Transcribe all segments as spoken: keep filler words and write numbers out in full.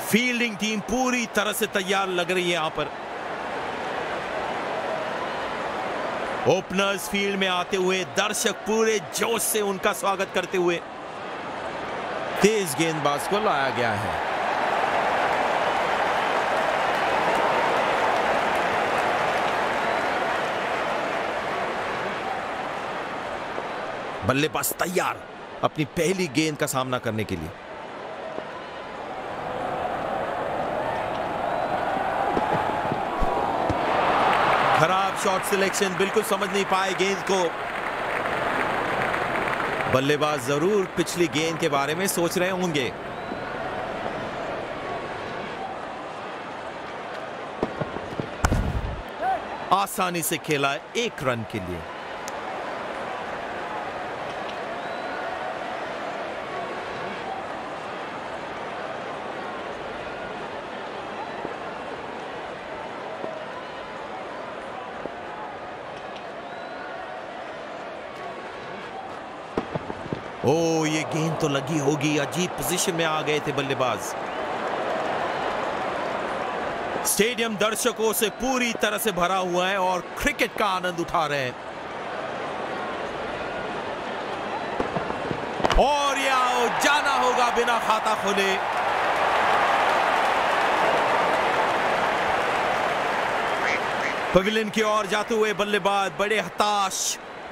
Fielding team पूरी तरह से तैयार लग रही है यहां पर। ओपनर्स फील्ड में आते हुए दर्शक पूरे जोश से उनका स्वागत करते हुए तेज गेंदबाज को लाया गया है। बल्लेबाज तैयार अपनी पहली गेंद का सामना करने के लिए। खराब शॉट सिलेक्शन, बिल्कुल समझ नहीं पाए गेंद को। बल्लेबाज जरूर पिछली गेंद के बारे में सोच रहे होंगे। आसानी से खेला एक रन के लिए। ओ, ये गेंद तो लगी होगी। अजीब पोजीशन में आ गए थे बल्लेबाज। स्टेडियम दर्शकों से पूरी तरह से भरा हुआ है और क्रिकेट का आनंद उठा रहे हैं। और या जाना होगा बिना खाता खोले। पवेलियन की ओर जाते हुए बल्लेबाज बड़े हताश।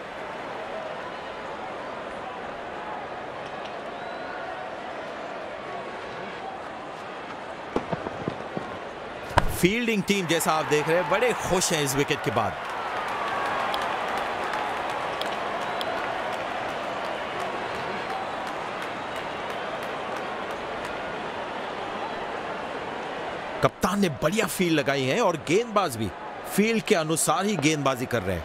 फील्डिंग टीम जैसा आप देख रहे हैं बड़े खुश हैं इस विकेट के बाद। कप्तान ने बढ़िया फील्ड लगाई है और गेंदबाज भी फील्ड के अनुसार ही गेंदबाजी कर रहे हैं।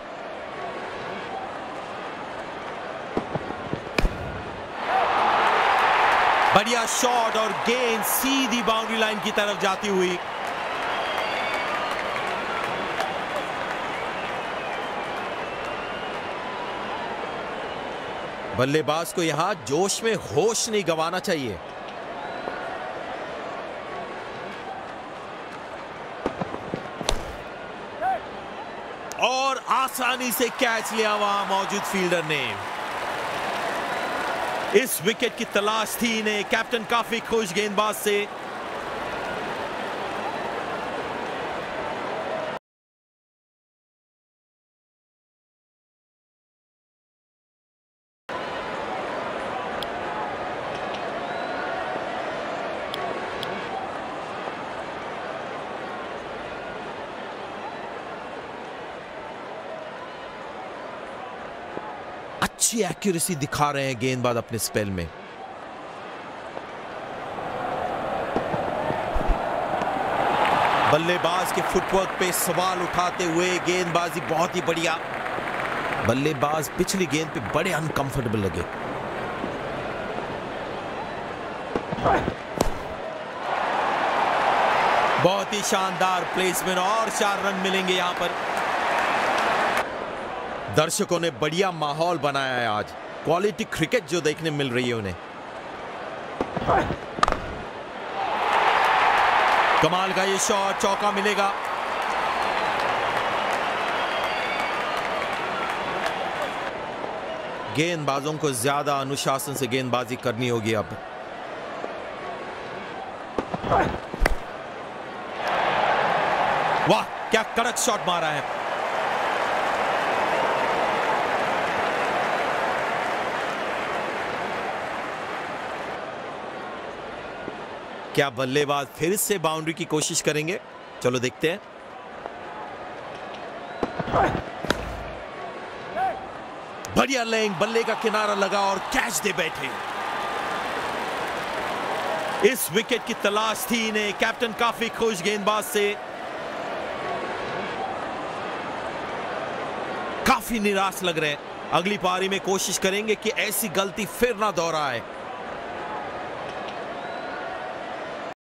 बढ़िया शॉट और गेंद सीधी बाउंड्री लाइन की तरफ जाती हुई। बल्लेबाज को यहां जोश में होश नहीं गंवाना चाहिए। और आसानी से कैच लिया वहां मौजूद फील्डर ने। इस विकेट की तलाश थी इन्हें। कैप्टन काफी खुश गेंदबाज से। अच्छी एक्यूरेसी दिखा रहे हैं गेंदबाज अपने स्पेल में। बल्लेबाज के फुटवर्क पे सवाल उठाते हुए गेंदबाजी बहुत ही बढ़िया। बल्लेबाज पिछली गेंद पे बड़े अनकंफर्टेबल लगे। बहुत ही शानदार प्लेसमेंट और चार रन मिलेंगे यहां पर। दर्शकों ने बढ़िया माहौल बनाया है आज। क्वालिटी क्रिकेट जो देखने मिल रही है उन्हें। कमाल का ये शॉट, चौका मिलेगा। गेंदबाजों को ज्यादा अनुशासन से गेंदबाजी करनी होगी अब। वाह, क्या कड़क शॉट मारा है। क्या बल्लेबाज फिर से बाउंड्री की कोशिश करेंगे? चलो देखते हैं। बढ़िया लेंग, बल्ले का किनारा लगा और कैच दे बैठे। इस विकेट की तलाश थी इन्हें। कैप्टन काफी खुश गेंदबाज से। काफी निराश लग रहे हैं। अगली पारी में कोशिश करेंगे कि ऐसी गलती फिर ना दोहराए।